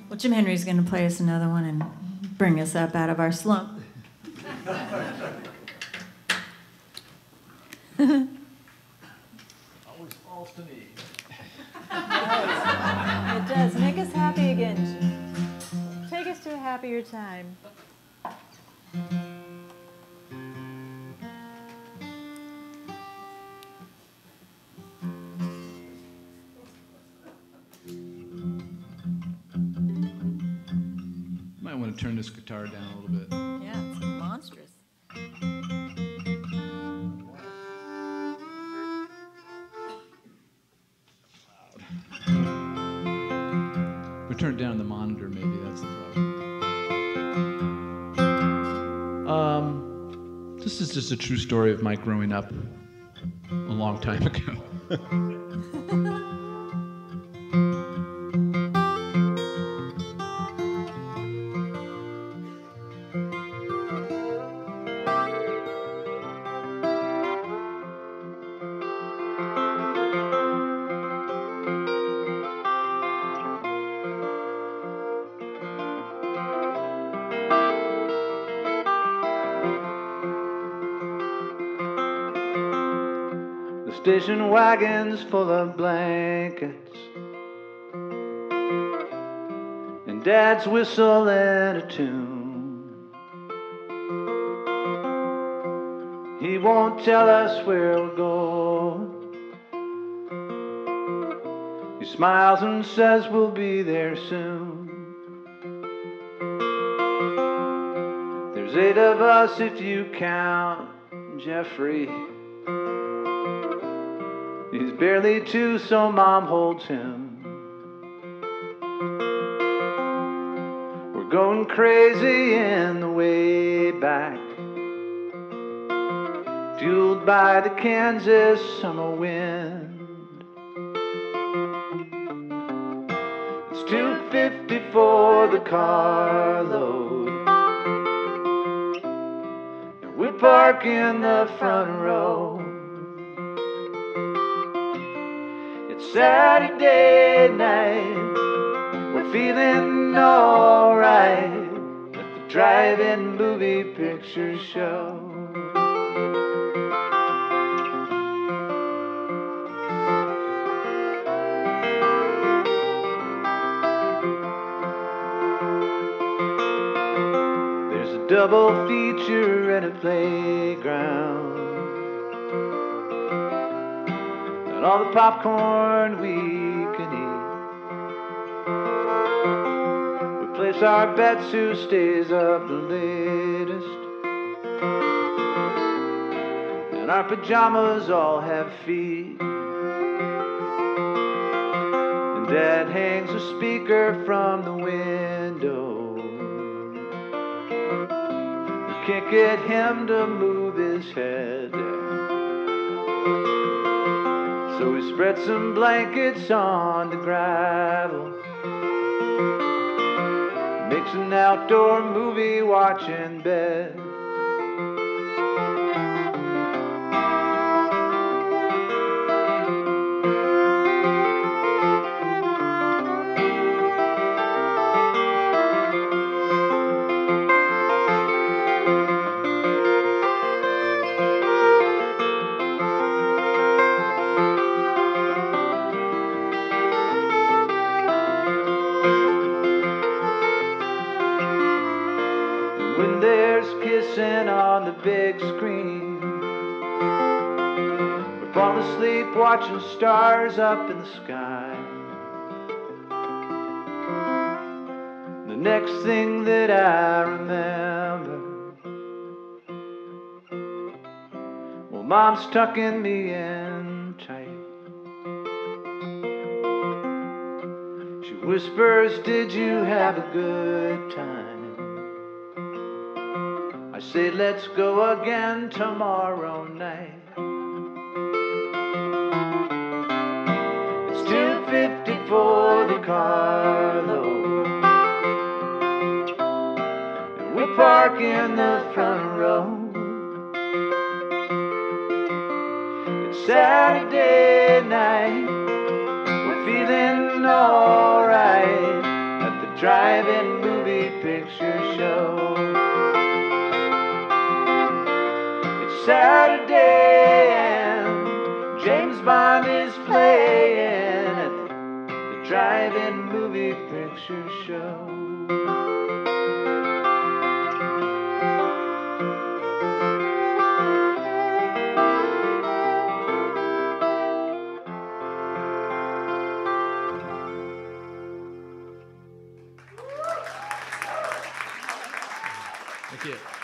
Well, Jim Henry's going to play us another one and bring us up out of our slump. Always falls to me. It does. Make us happy again. Take us to a happier time. Might want to turn this guitar down a little bit. Yeah, it's monstrous. We turn it down on the monitor, maybe that's the problem. This is just a true story of my growing up a long time ago. Station wagons full of blankets and Dad's whistle and a tune. He won't tell us where we're going. He smiles and says we'll be there soon. There's 8 of us if you count Jeffrey. He's barely 2, so Mom holds him. We're going crazy in the way back, fueled by the Kansas summer wind. It's 2:50 for the carload, and we park in the front row. Saturday night, we're feeling alright at the drive-in movie picture show. There's a double feature at a playground, all the popcorn we can eat. We place our bets who stays up the latest, and our pajamas all have feet. And Dad hangs a speaker from the window. We can't get him to move his head, so we spread some blankets on the gravel, makes an outdoor movie watching bed. Kissing on the big screen, we fall asleep watching stars up in the sky. The next thing that I remember, well, Mom's tucking me in tight. She whispers, did you have a good time? I say, let's go again tomorrow night. It's 2:50 for the carload, and we park in the front row. It's Saturday night, we're feeling alright at the drive-in movie picture show. It's Saturday and James Bond is playing at the drive-in movie picture show. Thank you.